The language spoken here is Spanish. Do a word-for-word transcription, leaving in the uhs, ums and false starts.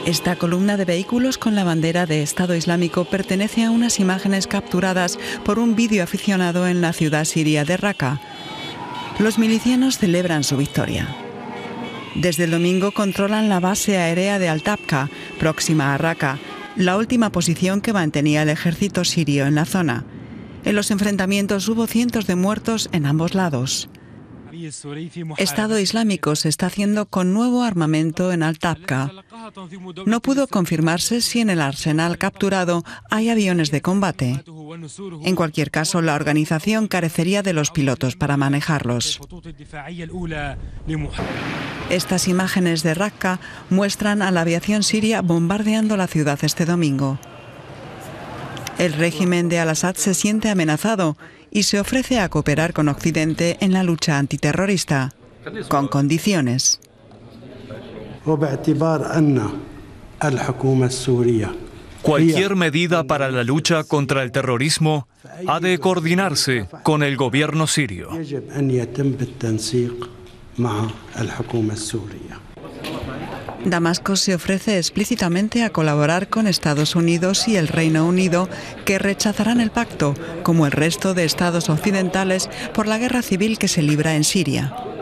Esta columna de vehículos con la bandera de Estado Islámico pertenece a unas imágenes capturadas por un vídeo aficionado en la ciudad siria de Raqqa. Los milicianos celebran su victoria. Desde el domingo controlan la base aérea de Al-Tabqa, próxima a Raqqa, la última posición que mantenía el ejército sirio en la zona. En los enfrentamientos hubo cientos de muertos en ambos lados. Estado Islámico se está haciendo con nuevo armamento en Al-Tabqa. No pudo confirmarse si en el arsenal capturado hay aviones de combate. En cualquier caso, la organización carecería de los pilotos para manejarlos. Estas imágenes de Raqqa muestran a la aviación siria bombardeando la ciudad este domingo. El régimen de Al-Assad se siente amenazado y se ofrece a cooperar con Occidente en la lucha antiterrorista, con condiciones. Cualquier medida para la lucha contra el terrorismo ha de coordinarse con el gobierno sirio. Damasco se ofrece explícitamente a colaborar con Estados Unidos y el Reino Unido, que rechazarán el pacto, como el resto de estados occidentales, por la guerra civil que se libra en Siria.